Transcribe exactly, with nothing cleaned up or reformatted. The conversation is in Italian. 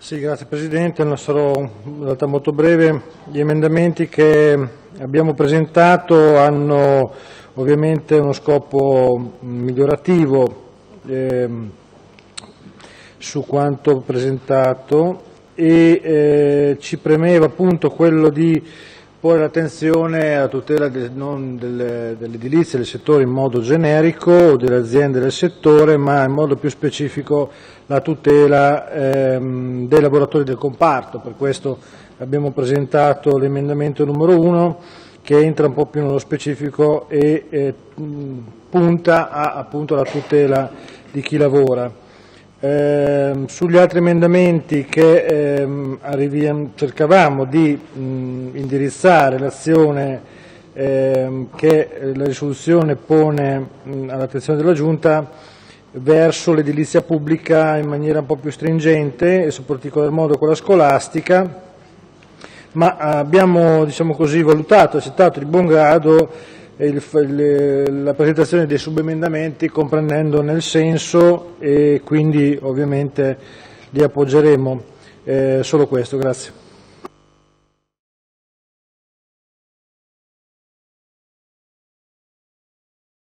Sì, grazie Presidente, non sarò in realtà molto breve. Gli emendamenti che abbiamo presentato hanno ovviamente uno scopo migliorativo eh, su quanto presentato e eh, ci premeva appunto quello di porre l'attenzione alla tutela del, non delle, dell'edilizia del settore in modo generico o delle aziende del settore, ma in modo più specifico la tutela ehm, dei lavoratori del comparto. Per questo abbiamo presentato l'emendamento numero uno che entra un po' più nello specifico e eh, punta a, appunto alla tutela di chi lavora. Eh, sugli altri emendamenti che ehm, arriviamo, cercavamo di mh, indirizzare l'azione ehm, che la risoluzione pone mh, all'attenzione della Giunta verso l'edilizia pubblica in maniera un po' più stringente e in particolar modo quella scolastica, ma abbiamo diciamo così, valutato, accettato di buon grado Il, il, la presentazione dei subemendamenti comprendendo nel senso e quindi ovviamente li appoggeremo. Eh, solo questo, grazie.